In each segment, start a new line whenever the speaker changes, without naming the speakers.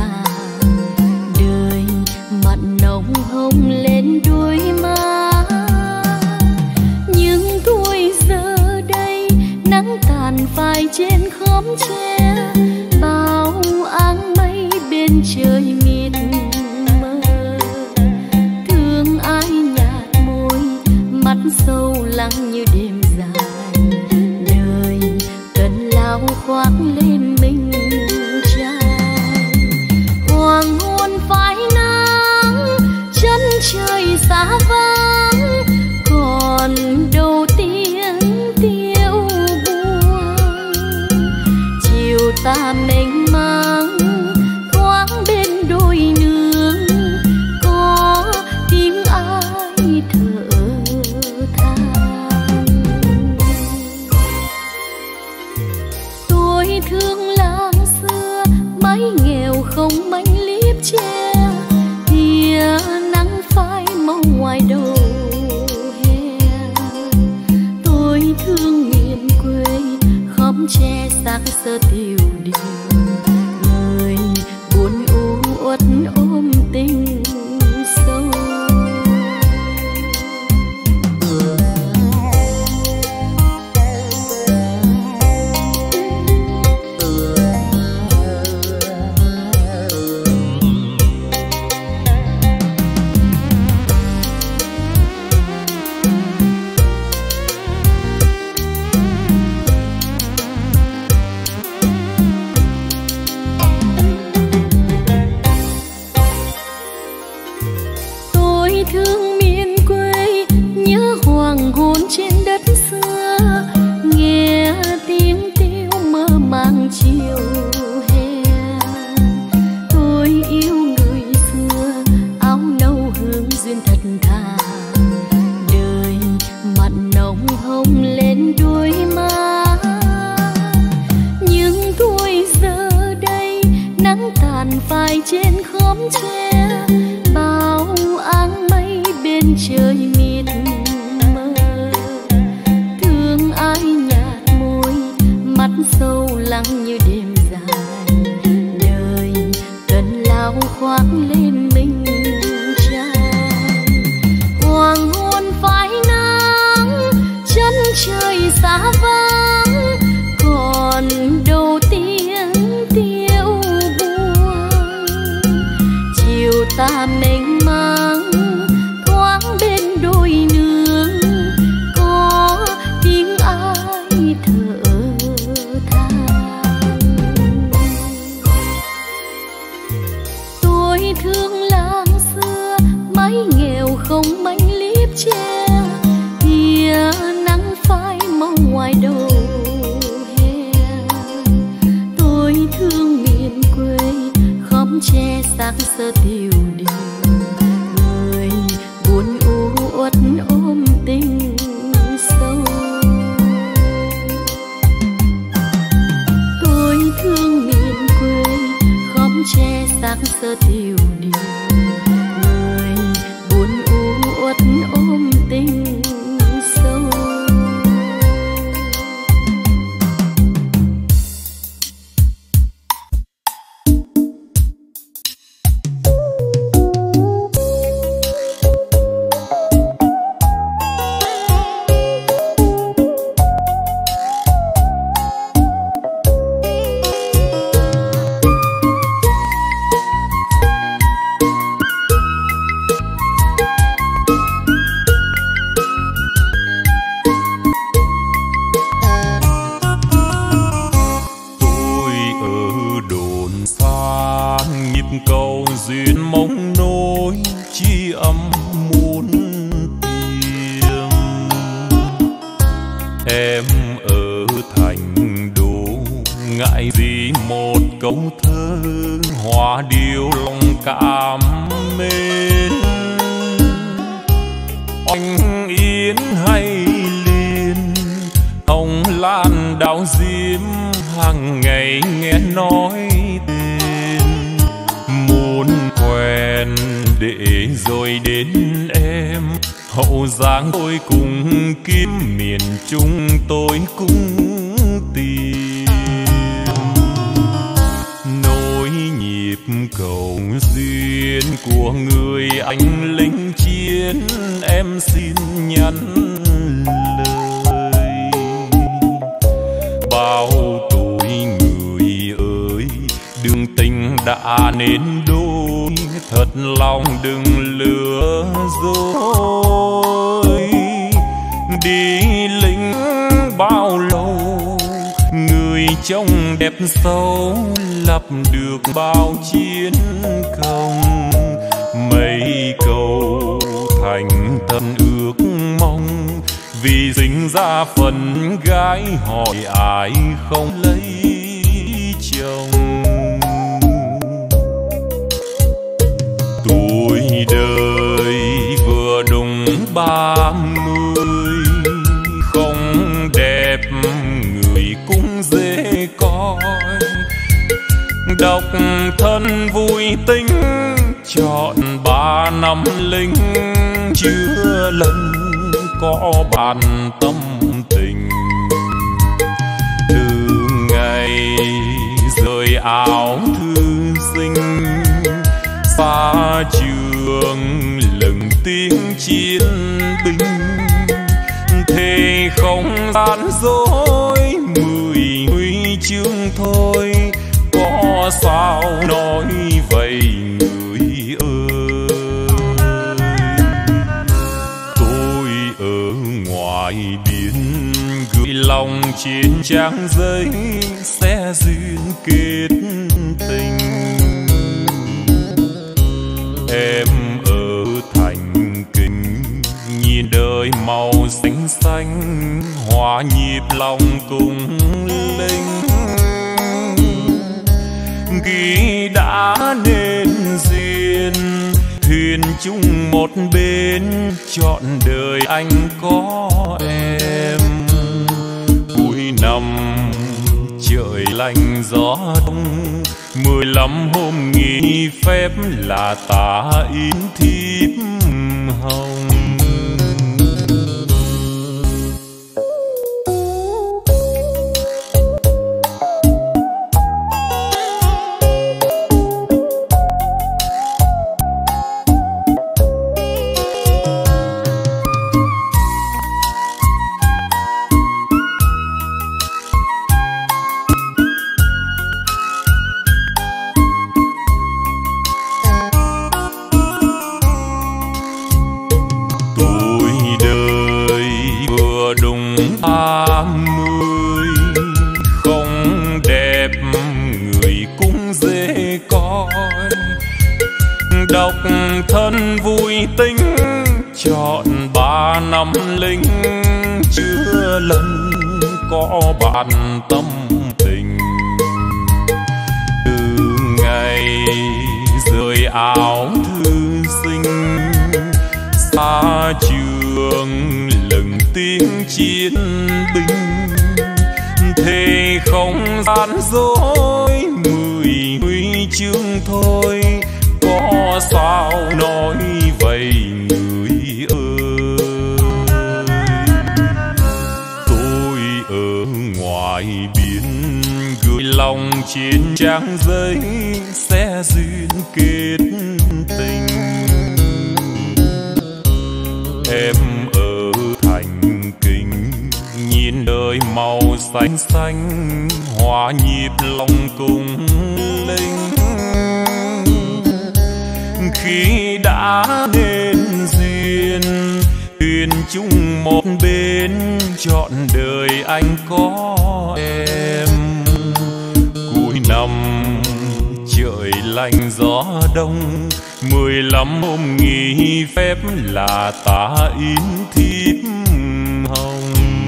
thà. Đời mặn nồng hồng lên đôi má, nhưng thôi giờ đây nắng tàn phai trên khóm tre. Bao áng mây bên trời mịt mờ, thương ai nhạt môi, mắt sâu lắng như đêm dài. Đời cần lao khoác lên mình trai. Hoàng hôn phai nắng, chân trời xa vắng, còn đâu tiếng tiêu buồn. Chiều ta mênh mang thoáng bên đôi nương, có tiếng ai thở than. Tôi thương làng xưa, mái nghèo không manh liếp tre. Thìa nắng phai màu ngoài đầu hè. Tôi thương miền quê, khóm tre xác sơ tiêu điều. Người buồn u uất ôm tình sâu. Thương miền quê, nhớ hoàng hôn trên đất xưa, nghe tiếng tiêu mơ màng chiều hè. Tôi yêu người xưa, áo nâu hương duyên thật thà. Đời mặn nồng hồng lên đôi má, nhưng thôi giờ đây nắng tàn phai trên khóm tre. Bao áng mây bên trời mịt mờ, thương ai nhạt môi, mắt sâu lắng như đêm dài. Đời cần lao khoác lên mình trai. Hoàng hôn phai nắng, chân trời xa vắng, còn đâu tiếng tiêu buồn. Chiều ta mênh mang thoáng bên đôi nương, có tiếng ai thở than. Tôi thương làng xưa, mái nghèo không manh liếp tre. Thìa nắng phai màu ngoài đầu hè. Tôi thương miền quê, khóm tre xác sơ tiêu điều. Người buồn u uất ôm tình sâu. Tôi thương miền quê, khóm tre xác sơ tiêu điều. Người buồn u uất ôm tình sâu.
Cầu duyên mong nối chi âm muôn tiếng. Em ở thành đô ngại gì một câu thơ, hoa điệu lòng cảm mến. Oanh yến hay liên, hồng lan đào diêm, hàng ngày nghe nói muốn quen để rồi đến em. Hậu Giang tôi cùng kiếm, miền Trung tôi cũng tìm. Nối nhịp cầu duyên của người anh lính chiến, em xin nhắn lời. Bao tuổi người ơi, đường tình đã nên đôi, thật lòng đừng lừa dối. Đi lính bao lâu, người trông đẹp xấu, lập được bao chiến công. Mấy câu thành thân ước mong, vì sinh ra phần gái hỏi ai không lấy chồng. Tuổi đời vừa đúng 30, không đẹp người cũng dễ coi. Độc thân vui tính, chọn 3 năm lính, chưa lần có bàn tâm tình. Từ ngày rời áo thư sinh, xa trường lừng tiếng chiến binh, thề không gian dối 10 huy chương thôi, có sao nói vậy người ơi. Tôi ở ngoài biển gửi lòng trên trang giấy, sẽ duyên kết tình. Em ở thành kinh, nhìn đời màu xanh xanh, hòa nhịp lòng cùng linh. Khi đã nên duyên, thuyền chung một bên, trọn đời anh có em. Cuối năm trời lạnh gió đông, 15 hôm nghỉ phép là tà yến thiếp hồng. Đúng 30, không đẹp người cũng dễ coi. Độc thân vui tính, chọn 3 năm lính, chưa lần có bạn tâm tình. Từ ngày rời áo thư sinh, xa trường lừng tiếng chiến binh, thề không gian dối 10 huy chương thôi, có sao nói vậy người ơi. Tôi ở ngoài biển gửi lòng trên trang giấy, sẽ duyên kết tình. Em ở thành kinh, nhìn đời màu xanh xanh, hòa nhịp lòng cùng linh. Khi đã nên duyên, thuyền chung một bên, trọn đời anh có em. Cuối năm trời lạnh gió đông, 15 hôm nghỉ phép là tà yến thiếp hồng.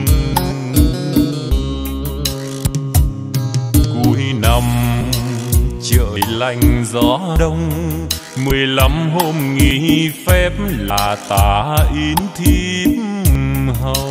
Cuối năm trời lạnh gió đông, 15 hôm nghỉ phép là tà yến thiếp hồng.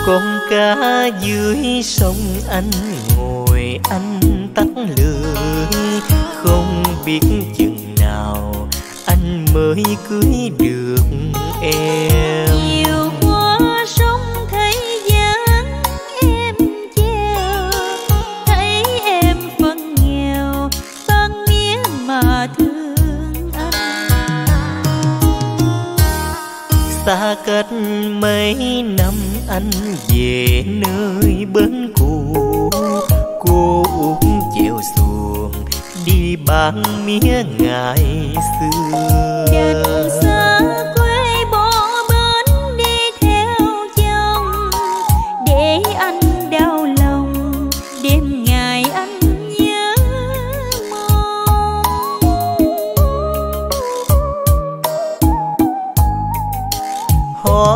Con cá dưới sông anh ngồi anh tắt lưới, không biết chừng nào anh mới cưới được em.
Nhiều qua sông thấy dáng em treo, thấy em phân nghèo tan mía mà thương anh.
Xa cách mấy năm anh về nơi bến cũ, cô út chèo xuồng đi bán mía ngày xưa.
Đất xa quê bỏ bến đi theo chồng, để anh đau lòng đêm ngày anh nhớ mong.
Họ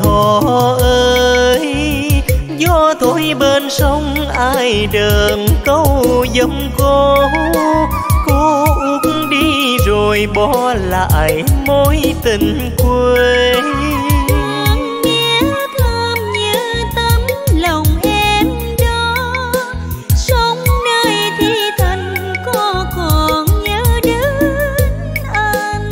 ơi, gió thổi bên sông ai đờn câu dòng cô út đi rồi bỏ lại mối tình quê.
Nghe thơm như tấm lòng em đó, sống nơi thi thành có còn nhớ đến anh.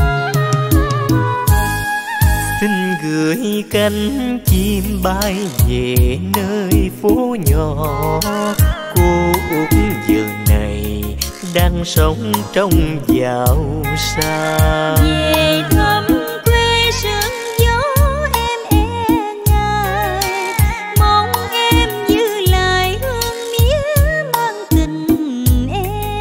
Xin gửi cánh chim bay về nơi phố nhỏ, cô út giờ này đang sống trong giàu xa.
Về thăm quê sương gió em e ngại, mong em giữ lại hương mía mang tình em.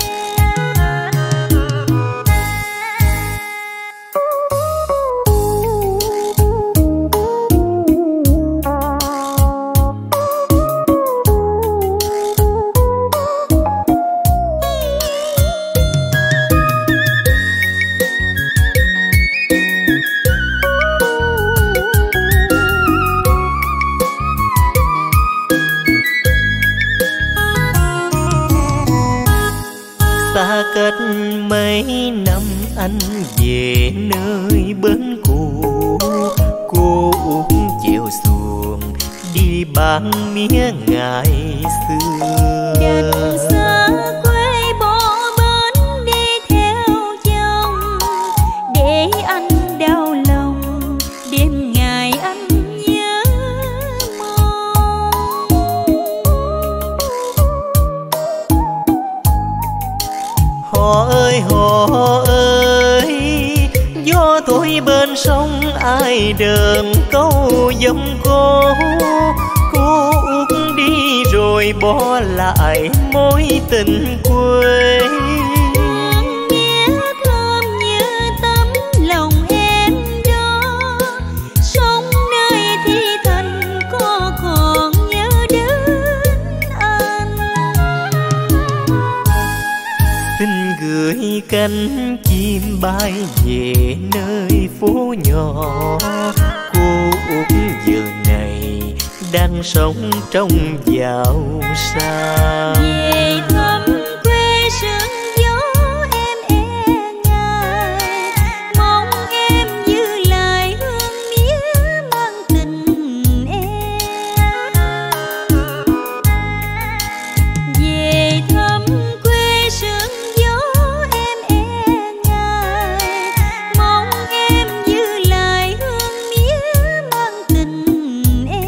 Xa cách mấy năm anh về nơi bến cũ, cô út chèo xuồng đi bán mía ngày xưa.
Đất xa quê bỏ bến đi theo chồng, để anh đau lòng đêm ngày anh nhớ mong.
Họ ơi, gió thổi bên sông ai đờn câu dòng cô út đi rồi bỏ lại mối tình quê.
Nghe thơm như tấm lòng em đó, sống nơi thi thành có còn nhớ đến anh.
Xin gửi cánh chim bay về nơi phố nhỏ, cô út giờ này đang sống trong giàu xa.
Về thăm quê sương gió em e ngại, mong em giữ lại hương mía mang tình em. Về thăm quê sương gió em e ngại, mong em giữ lại hương mía mang tình em.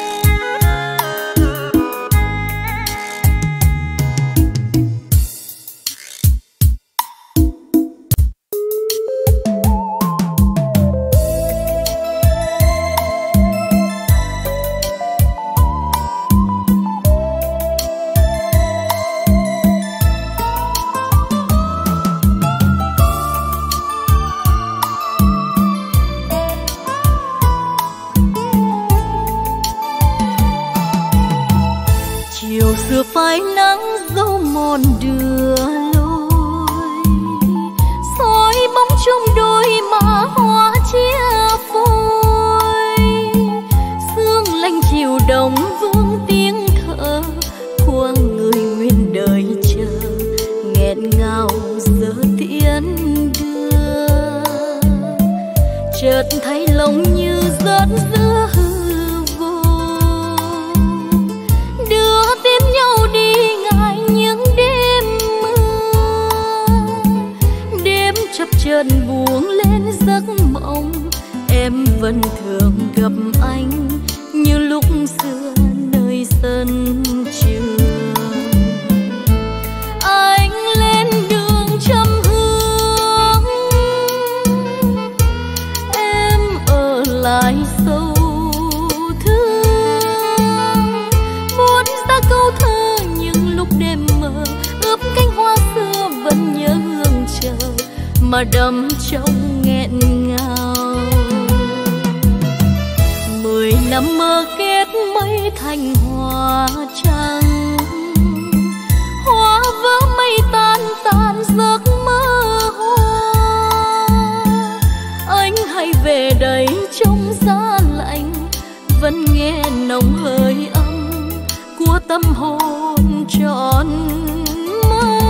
Chiều xưa phai nắng dấu mòn đưa lối, soi bóng chung đôi má hoa chia phôi. Sương lạnh chiều đông vương tiếng thở của người nguyên đời chờ, nghẹn ngào giờ tiễn đưa. Chợt thấy lòng như rớt giữa hư vô, gặp anh như lúc xưa nơi sân trường. Anh lên đường trăm hướng, em ở lại sâu thương. Muốn ta câu thơ những lúc đêm mờ, ướp cánh hoa xưa vẫn nhớ hương chờ mà đắm trong nghẹn ngào. 10 năm mơ kết mây thành hoa trắng, hoa vỡ mây tan tan giấc mơ hoa. Anh hãy về đây trong giá lạnh, vẫn nghe nồng hơi ấm của tâm hồn trọn mơ.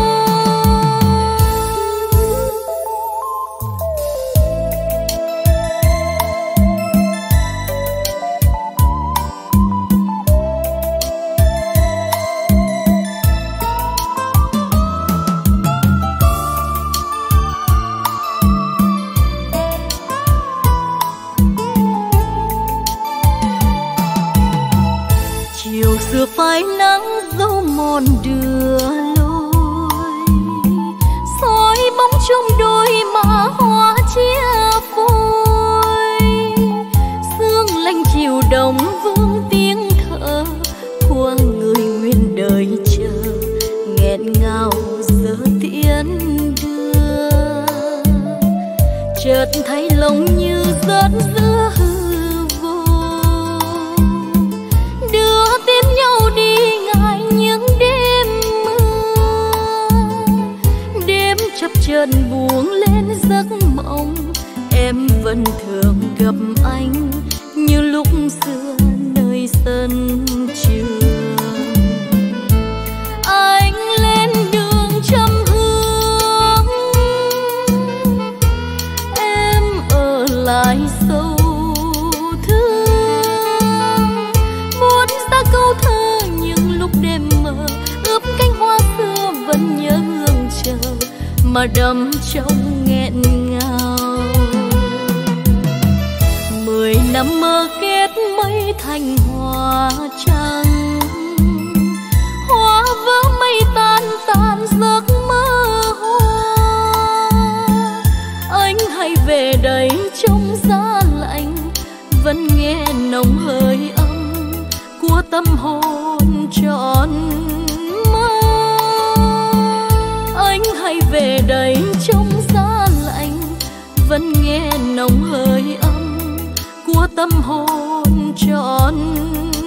Giờ phai nắng dấu mòn đưa lối, soi bóng trong đôi má hoa chia phôi. Sương lạnh chiều đông vương tiếng thở của người nguyện đời chờ, nghẹn ngào giờ tiễn đưa. Chợt thấy lòng như rớt giữa nhau đi ngại những đêm mưa. Đêm chập chờn buông lên giấc mộng, em vẫn thường gặp anh như lúc xưa nơi sân trường. Anh lên đường trăm hướng, em ở lại sâu câu thơ những lúc đêm mờ, ướp cánh hoa xưa vẫn nhớ hương chờ mà đắm trong nghẹn ngào. 10 năm mơ kết mây thành hoa trắng, hoa vỡ mây tan tan giấc mơ hoa. Anh hãy về đây trong giá lạnh, vẫn nghe nồng hơi ấm của tâm hồn trọn mơ. Anh hãy về đây trong giá lạnh, vẫn nghe nồng hơi ấm của tâm hồn trọn